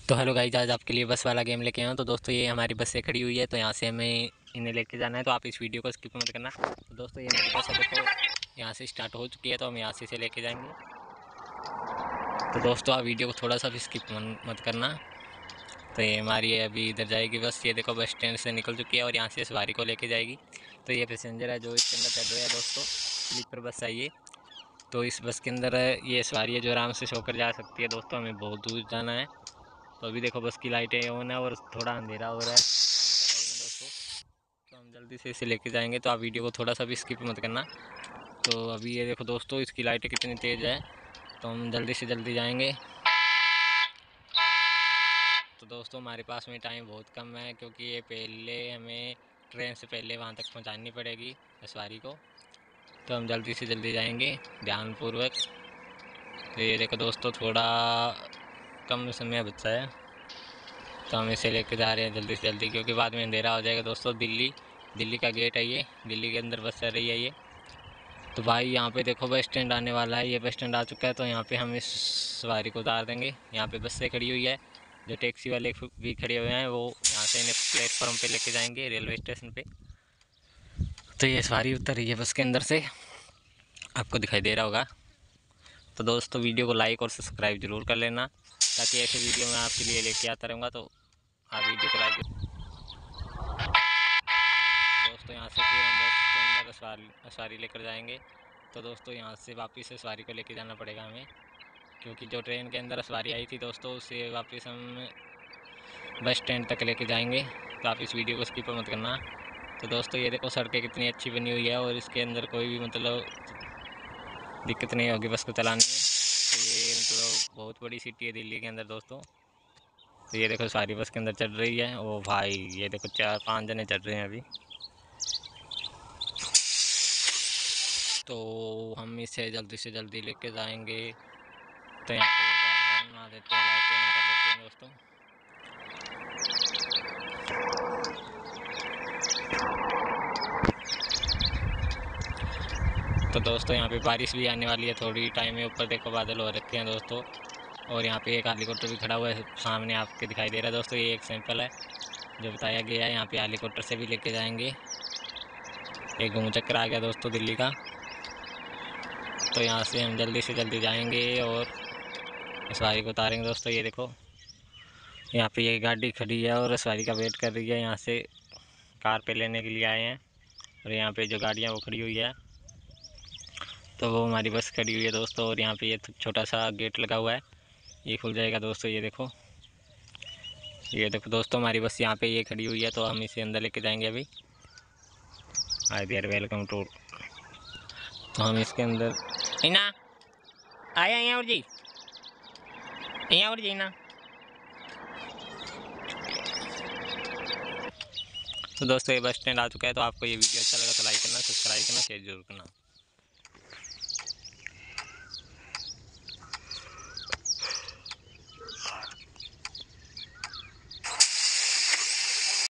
तो hello guys, आज आपके लिए बस वाला गेम लेके आया हूँ। तो दोस्तों ये हमारी बस से खड़ी हुई है, तो यहाँ से हमें इन्हें लेके जाना है। तो आप इस वीडियो को स्किप मत करना। तो दोस्तों ये मेरी बस है, देखो यहाँ से स्टार्ट हो चुकी है, तो हम यहाँ से इसे लेके जाएंगे। तो दोस्तों आप वीडियो को थोड़ा सा भी स्किप मत करना। तो ये हमारी अभी इधर जाएगी बस। ये देखो बस स्टैंड से निकल चुकी है और यहाँ से सवारी को लेके जाएगी। तो ये पैसेंजर है जो इसके अंदर चढ़ रहे हैं दोस्तों। स्लीपर बस है ये। तो इस बस के अंदर ये सवारी है जो आराम से सोकर जा सकती है। दोस्तों हमें बहुत दूर जाना है। तो अभी देखो बस की लाइटें ऑन है और थोड़ा अंधेरा हो रहा है दोस्तों। तो हम जल्दी से इसे लेके जाएंगे। तो आप वीडियो को थोड़ा सा भी स्किप मत करना। तो अभी ये देखो दोस्तों इसकी लाइटें कितनी तेज़ है। तो हम जल्दी से जल्दी जाएंगे। तो दोस्तों हमारे पास में टाइम बहुत कम है, क्योंकि ये पहले हमें ट्रेन से पहले वहाँ तक पहुँचानी पड़ेगी सवारी को। तो हम जल्दी से जल्दी जाएंगे ध्यानपूर्वक। तो ये देखो दोस्तों थोड़ा कम समय बचा है, तो हम इसे लेके जा रहे हैं जल्दी से जल्दी, क्योंकि बाद में अंधेरा हो जाएगा दोस्तों। दिल्ली का गेट है ये, दिल्ली के अंदर बस चल रही है ये। तो भाई यहाँ पे देखो बस स्टैंड आने वाला है, ये बस स्टैंड आ चुका है। तो यहाँ पे हम इस सवारी को उतार देंगे। यहाँ पे बस से खड़ी हुई है, जो टैक्सी वाले भी खड़े हुए हैं, वो यहाँ से इन्हें प्लेटफॉर्म पे लेके जाएंगे रेलवे स्टेशन पे। तो ये सवारी उतर रही है बस के अंदर से, आपको दिखाई दे रहा होगा। तो दोस्तों वीडियो को लाइक और सब्सक्राइब जरूर कर लेना, ताकि ऐसे वीडियो मैं आपके लिए लेके आता रहूँगा। तो आप वीडियो को लाइक दोस्तों। यहाँ से फिर हम बस के अंदर सवारी लेकर जाएंगे। तो दोस्तों यहाँ से वापस से सवारी को लेकर जाना पड़ेगा हमें, क्योंकि जो ट्रेन के अंदर सवारी आई थी दोस्तों, उससे वापस हम बस स्टैंड तक लेके जाएंगे। तो आप इस वीडियो को स्किप मत करना। तो दोस्तों ये देखो सड़कें कितनी अच्छी बनी हुई है, और इसके अंदर कोई भी मतलब दिक्कत नहीं होगी बस को चलाने में। तो ये मतलब बहुत बड़ी सिटी है दिल्ली के अंदर दोस्तों। तो ये देखो सारी बस के अंदर चढ़ रही है। ओ भाई ये देखो 4-5 जने चढ़ रहे हैं अभी। तो हम इसे जल्दी से जल्दी लेके जाएंगे। तो यहाँ पे बना देते हैं, लाइटें ऑन कर देते हैं दोस्तों। तो दोस्तों यहाँ पे बारिश भी आने वाली है थोड़ी टाइम में। ऊपर देखो बादल हो रखे हैं दोस्तों, और यहाँ पे एक हेलीकॉप्टर भी खड़ा हुआ है सामने, आपके दिखाई दे रहा है दोस्तों। ये एक सैंपल है जो बताया गया है। यहाँ पे हेलीकॉप्टर से भी लेके जाएंगे। एक घूम चक्कर आ गया दोस्तों दिल्ली का। तो यहाँ से हम जल्दी से जल्दी जाएंगे और सवारी को उतारेंगे दोस्तों। ये देखो यहाँ पे ये गाड़ी खड़ी है और सवारी का वेट कर रही है। यहाँ से कार पे लेने के लिए आए हैं, और यहाँ पे जो गाड़ियाँ वो खड़ी हुई है, तो वो हमारी बस खड़ी हुई है दोस्तों। और यहाँ पे ये छोटा सा गेट लगा हुआ है, ये खुल जाएगा दोस्तों। ये देखो दोस्तों हमारी बस यहाँ पे ये खड़ी हुई है। तो हम इसे अंदर लेके जाएंगे अभी। Hi there, welcome to. तो हम इसके अंदर इना आया यहाँ और जी, यहाँ और जी ना। तो दोस्तों ये बस स्टैंड आ चुका है। तो आपको ये वीडियो अच्छा लगा तो लाइक करना, सब्सक्राइब करना, शेयर जरूर करना।